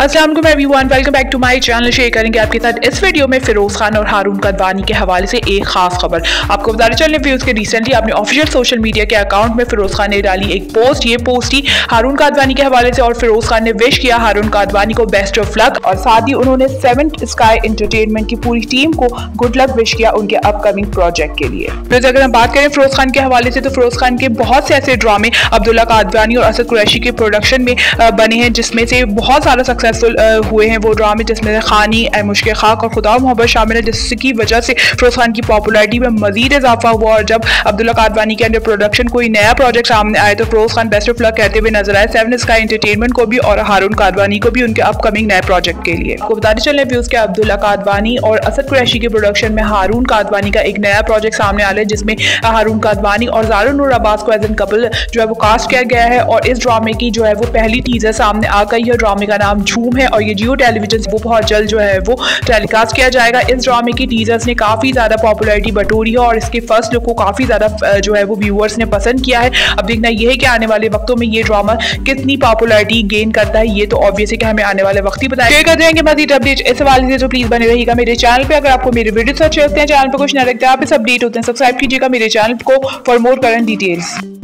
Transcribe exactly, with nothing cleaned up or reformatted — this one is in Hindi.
अस्सलाम वालेकुम everyone, welcome back to my channel. Share करेंगे आपके साथ इस वीडियो में फिरोज खान और हारून कादवानी के हवाले से एक खास खबर। आपको बताते चलने व्यूज के रिसेंटली अपने ऑफिशियल सोशल मीडिया के अकाउंट में फिरोज खान ने डाली एक पोस्ट। ये पोस्ट ही हारून कादवानी के हवाले से और फिरोज खान ने विश किया हारून कादवानी को बेस्ट ऑफ लक और साथ ही उन्होंने सेवंथ स्काई एंटरटेनमेंट की पूरी टीम को गुड लक विश किया उनके अपकमिंग प्रोजेक्ट के लिए। तो अगर हम बात करें फिरोज खान के हवाले से तो फिरोज खान के बहुत से ऐसे ड्रामे अब्दुल्ला कादवानी और असद कुरैशी के प्रोडक्शन में बने हैं जिसमें से बहुत सारा सक्सेसफुल हुए हैं वो ड्रामे, जिसमें खानी, ए मुश्क खाक और खुदा मोहब्बत शामिल है, जिसकी वजह से फिरोज खान की पॉपुलैरिटी में मजीद इजाफा हुआ। और जब अब्दुल्ला कादवानी के अंडर प्रोडक्शन कोई नया प्रोजेक्ट सामने आए तो Firoz Khan best of luck कहते हुए नजर आए सेवन स्काई एंटरटेनमेंट को भी और हारून कादवानी को भी उनके अपकमिंग नए प्रोजेक्ट के लिए। आपको बताते चले व्यूज के अब्दुल्ला कादवानी और असद कुरैशी के प्रोडक्शन में हारून कादवानी का एक नया प्रोजेक्ट सामने आ रहा है जिसमें हारून कादवानी और ज़ारा नूर अब्बास को एज एन कपल जो है वो कास्ट किया गया है। और इस ड्रामे की जो है वो पहली टीजर सामने आ गई है। ड्रामे का नाम झूम है और ये जियो टेलीविजन से वो बहुत जल्द जो है वो टेलीकास्ट किया जाएगा। इस ड्रामे की टीजर्स ने काफ़ी ज़्यादा पॉपुलैरिटी बटोरी है और इसके फर्स्ट लुक को काफ़ी ज़्यादा जो है वो व्यूअर्स ने पसंद किया है। अब देखना यह है कि आने वाले वक्तों में ये ड्रामा कितनी पॉपुलैरिटी गेन करता है, ये तो ऑब्वियस है कि हमें आने वाले वक्त ही बताया। शेयर कर देंगे मजीद अपडेट इस हवाले से, तो प्लीज़ बने रहिएगा मेरे चैनल पर। अगर आपको मेरे वीडियो अच्छे लगते हैं, चैनल पर कुछ ना लगता है, आप इस अपडेट होते हैं, सब्सक्राइब कीजिएगा मेरे चैनल को फॉर मोर करंट डिटेल्स।